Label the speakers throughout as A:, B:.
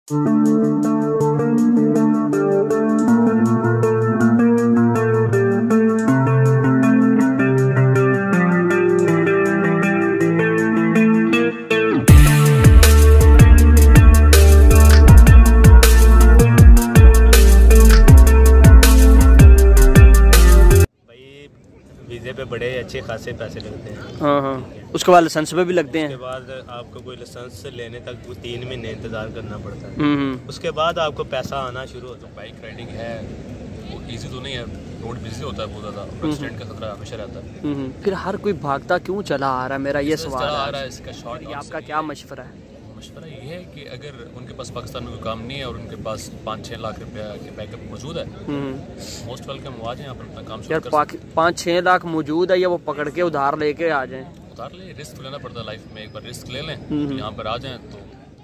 A: वीज़े पे बड़े अच्छे खासे पैसे लगते हैं।
B: हाँ हाँ, उसके बाद लाइसेंस पे भी लगते हैं।
A: उसके बाद आपको कोई लाइसेंस लेने तक 3 महीने इंतज़ार करना पड़ता है। उसके बाद आपको पैसा आना शुरू होता है।
C: बाइक राइडिंग है वो इजी तो नहीं है, रोड बिजी होता है बहुत ज़्यादा, एक्सीडेंट का खतरा हमेशा रहता है।
B: फिर हर कोई भागता क्यों चला आ रहा है, मेरा ये सवाल
C: आ रहा है। इसका शॉर्ट
B: आपका क्या मशवरा है?
C: मशवरा ये है कि अगर उनके पास पाकिस्तान में कोई काम नहीं है और उनके पास 5-6 लाख रुपया के बैकअप मौजूद है, मोस्ट वेलकम वो आ जाए यहाँ पर अपना काम शुरू कर सकते हैं।
B: 5-6 लाख मौजूद है या वो पकड़ के उधार लेके आ जाएं?
C: उधार ले, रिस्क लेना पड़ता है लाइफ में, एक बार रिस्क ले लें यहाँ पर आ जाएं तो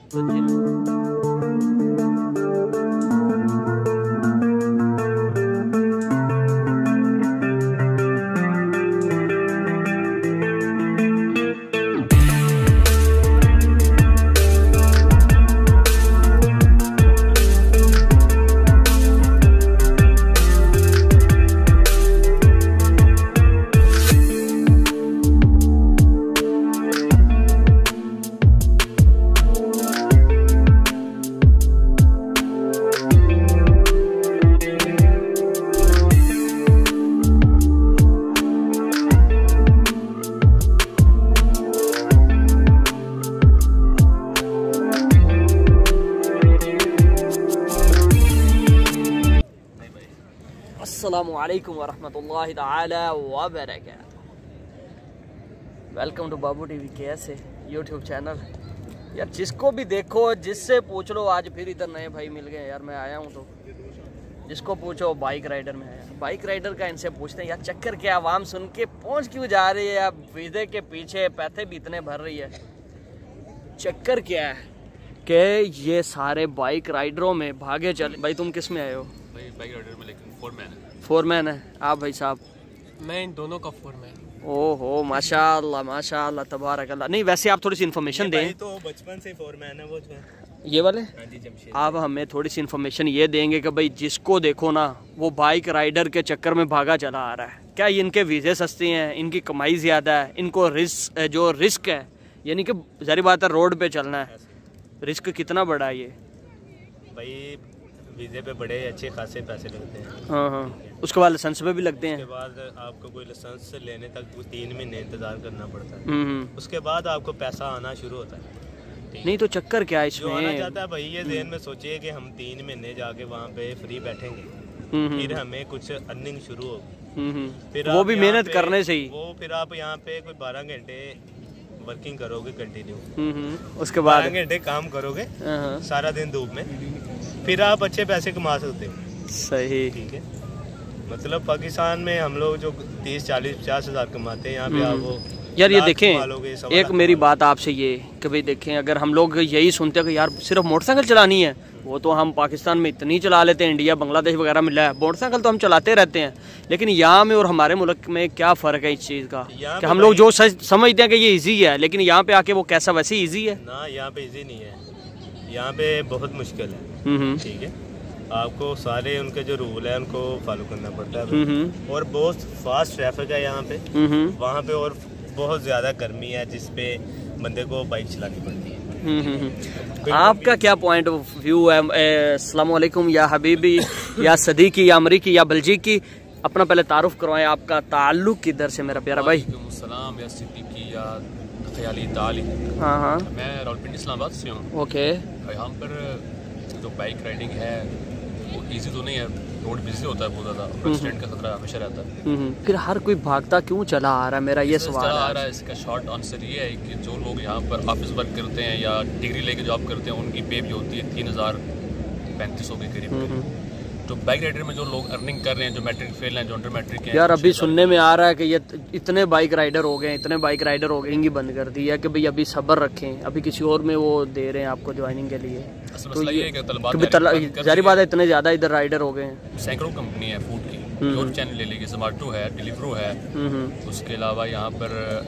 B: अस्सलामुअलैकुम वरहमतुल्लाहि ताला वबरकातुहू। वेलकम टू बाबू टीवी कैसे यूट्यूब चैनल। यार जिसको भी देखो, जिससे पूछ लो, आज फिर इधर नए भाई मिल गए यार। मैं आया हूँ तो जिसको पूछो बाइक राइडर में है। बाइक राइडर का इनसे पूछते हैं यार चक्कर क्या, आवाम सुन के पहुँच क्यों जा रही है, अब वीज़े के पीछे पैसे भी इतने भर रही है, चक्कर क्या है कि ये सारे बाइक राइडरों में भागे चले। भाई तुम किस में आए हो?
C: भाई बाइक राइडर में, लेकिन
B: फोरमैन है आप भाई साहब?
D: मैं इन दोनों का फोरमैन।
B: ओहो माशाल्लाह माशाल्लाह तबारक अल्लाह। नहीं वैसे आप थोड़ी सी इन्फॉर्मेशन दें।
A: तो बचपन से फोरमैन है वो
B: ये वाले। आप हमें थोड़ी सी इन्फॉर्मेशन ये देंगे कि भाई जिसको देखो ना वो बाइक राइडर के चक्कर में भागा चला आ रहा है। क्या इनके वीज़े सस्ते हैं, इनकी कमाई ज़्यादा है, इनको रिस्क है, यानी कि ज़ाहिर बात है रोड पे चलना है, रिस्क कितना बड़ा है ये?
A: भाई वीज़े पे बड़े अच्छे खासे पैसे लगते हैं।
B: हाँ हाँ, उसके बाद लाइसेंस पे भी लगते हैं।
A: उसके बाद आपको कोई लाइसेंस लेने तक 3 महीने इंतज़ार करना पड़ता है। उसके बाद आपको पैसा आना शुरू होता है।
B: नहीं तो चक्कर क्या है इसमें?
A: जो आना चाहता है भाई ये ध्यान में सोचिए कि हम 3 महीने जाके वहाँ पे फ्री बैठेंगे, फिर हमें कुछ अर्निंग शुरू होगी, फिर
B: वो भी मेहनत करने से ही।
A: वो फिर आप यहाँ पे कोई 12 घंटे वर्किंग करोगे कंटिन्यू,
B: उसके बाद
A: 12 घंटे काम करोगे सारा दिन धूप में, फिर आप अच्छे पैसे कमा सकते हो।
B: सही,
A: ठीक है। मतलब पाकिस्तान में हम लोग जो 30, 40, 50 हज़ार कमाते हैं, यहाँ पे आप वो
B: यार ये देखें, एक मेरी बात आपसे ये कि भाई देखें, अगर हम लोग यही सुनते हैं कि यार सिर्फ मोटरसाइकिल चलानी है, वो तो हम पाकिस्तान में इतनी चला लेते हैं, इंडिया बांग्लादेश वगैरह में है मोटरसाइकिल तो हम चलाते रहते हैं, लेकिन यहाँ में और हमारे मुल्क में क्या फ़र्क है इस चीज़ का कि हम लोग जो समझते हैं कि ये इजी है, लेकिन यहाँ पे आके वो कैसा वैसे इजी है
A: ना? यहाँ पे इजी नहीं है, यहाँ पे बहुत मुश्किल है। ठीक है, आपको सारे उनके जो रूल है उनको फॉलो करना पड़ता है, और बहुत फास्ट ट्रैफिक है यहाँ पे, वहाँ पे और बहुत ज़्यादा गर्मी है जिसपे बंदे को बाइक चलानी पड़ती है।
B: आपका क्या पॉइंट ऑफ व्यू है? अस्सलाम वालेकुम या हबीबी या सदीकी या अमरीकी या बल्जीकी, अपना पहले तारुफ करवाएं, आपका ताल्लुक किधर से मेरा प्यारा भाई?
C: सलाम या सिद्दीकी या ख्याली ताली।
B: हाँ हाँ,
C: मैं रावलपिंडी इस्लामाबाद से हूँ।
B: ओके।
C: यहाँ पर जो बाइक राइडिंग है वो इजी तो नहीं है, रोड बिजी होता है बहुत ज़्यादा, एक्सीडेंट का खतरा हमेशा रहता है।
B: फिर हर कोई भागता क्यों चला आ रहा है, मेरा ये सवाल
C: आ रहा है। इसका शॉर्ट आंसर ये है कि जो लोग यहाँ पर ऑफिस वर्क करते हैं या डिग्री लेके जॉब करते हैं, उनकी पे भी होती है 3035 के करीब। जो बाइक राइडर में जो लोग अर्निंग कर रहे हैं, जो मैट्रिक फेल हैं, जो अंडर मैट्रिक हैं,
B: यार अभी सुनने में आ रहा है कि ये इतने बाइक राइडर हो गए, इतने बाइक राइडर हो गए, इनकी बंद कर दी है कि भाई अभी सब्र रखें, अभी किसी और में वो दे रहे हैं आपको ज्वाइनिंग के लिए। तो ये जारी बात है, इतने ज़्यादा इधर राइडर हो गए हैं।
C: सैकड़ों कंपनी है फूड की, यूट्यूब चैनल ले लीजिए, जोमेटो है, डिलीवरो है, उसके अलावा यहाँ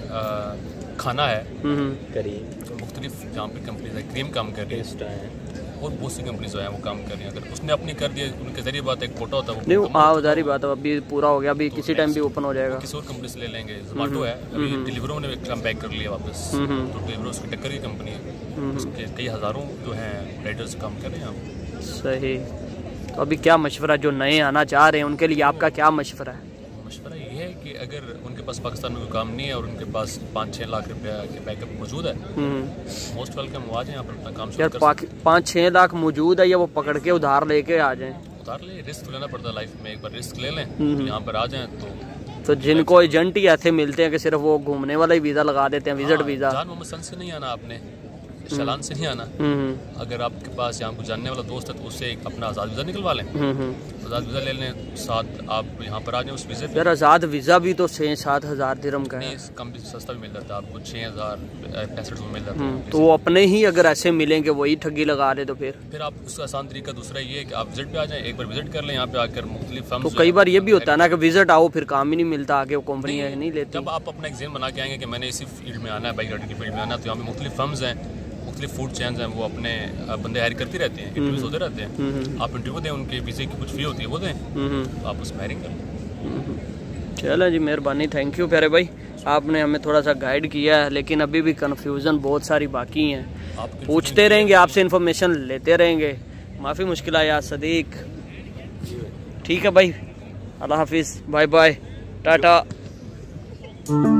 C: पर खाना है, मुख्तलिफ जहाँ पर कंपनी है, क्रीम काम कर रही है, और बहुत सी कंपनी जो है वो काम कर रही हैं। अगर उसने अपनी कर दिया, उनके जरिए बात एक कोटा होता है
B: नहीं,
C: वो
B: हाँ उधारी बात है, अभी पूरा हो गया, अभी किसी टाइम भी ओपन हो जाएगा।
C: किसी और कंपनी से ले लेंगे। जोमेटो है, अभी डिलीवरो ने कम बैक कर लिया वापस, तो डिलीवरो उसकी टक्कर की कंपनी है, उसके कई हज़ारों जो हैं राइडर्स काम कर रहे हैं।
B: सही। तो अभी क्या मशवरा, जो नए आना चाह रहे हैं उनके लिए आपका क्या मशवरा है?
C: मशवरा ये है कि अगर उनके पास पाकिस्तान में कोई काम नहीं है और उनके पास 5-6 लाख रुपया के बैकअप मौजूद है, मोस्ट वेलकम वो आ जाए यहाँ पर अपना काम शुरू कर सकते हैं।
B: 5-6 लाख मौजूद है या वो पकड़ के उधार लेके आ जाएं?
C: उधार ले, रिस्क लेना पड़ता है लाइफ में, एक बार रिस्क ले लें यहाँ पर आ जाएं
B: तो जिनको एजेंट ही ऐसे मिलते हैं कि सिर्फ वो घूमने वाला ही वीज़ा लगा देते हैं, विजिट वीज़ा।
C: जान मोहम्मद सन से नहीं आना आपने, शलान से नहीं आना। अगर आपके पास यहाँ को जानने वाला दोस्त है तो उससे अपना आज़ाद वीज़ा निकलवा लें, आज़ाद वीज़ा ले लें, साथ आप यहाँ पर आ जाएं उस वीज़े पे।
B: यार आज़ाद वीज़ा भी तो 6-7 हज़ार दिरहम का है।
C: कम भी सस्ता भी मिल जाता है आपको, 6,065 में मिल जाता है।
B: तो वो अपने ही अगर ऐसे मिलेंगे वही ठगी लगा दे तो फिर
C: आप उसका आसान तरीका दूसरा ये है कि आप विजिट पे आ जाएं, एक बार विजिट कर लें यहाँ पे आकर मुख्तलिफ फर्म्स।
B: तो कई बार ये भी होता है ना कि विजिट आओ फिर काम ही नहीं मिलता, आगे वो कंपनी नहीं लेती।
C: जब आप अपना एग्जाम बना के आएंगे कि मैंने इसी फील्ड में आना है, बाइक राइडिंग की फील्ड में आना है, तो यहाँ पे मुख्तलिफ फर्म्स हैं, मुख्तलिफ फूड चेन्स हैं, वो अपने बंदे हायर करती रहती हैं, इंटरव्यूज होते रहते हैं। आप इंटरव्यू दें, उनके वीज़े की कुछ फ़ी होती है वो दें, तो आप उसमें हायरिंग करें।
B: चलो जी, मेहरबानी, थैंक यू प्यारे भाई, आपने हमें थोड़ा सा गाइड किया है, लेकिन अभी भी कन्फ्यूज़न बहुत सारी बाकी हैं। पूछते रहेंगे आपसे, इन्फॉर्मेशन लेते रहेंगे। माफ़ी मुश्किल या सदीक। ठीक है भाई, अल्लाह हाफिज़, बाय बाय, टाटा।